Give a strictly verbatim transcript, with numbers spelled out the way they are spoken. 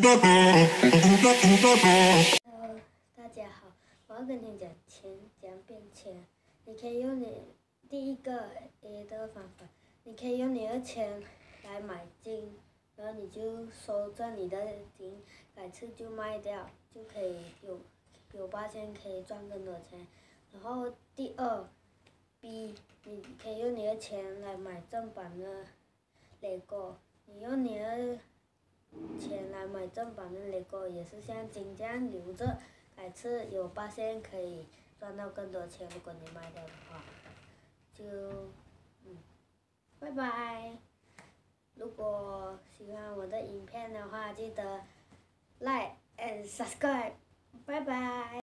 Hello，大家好，我要跟你讲钱怎样变钱。你可以用你第一个 A 的方法，你可以用你的钱来买金，然后你就收着你的金，改次就卖掉，就可以有有八千可以赚更多钱。然后第二 B， 你可以用你的钱来买正版的 LEGO， 你用你的钱来买正版的 LEGO 也是像金这样留着，改次有八千可以赚到更多钱。如果你卖掉的话，就嗯，拜拜。如果喜欢我的影片的话，记得 like and subscribe，拜拜。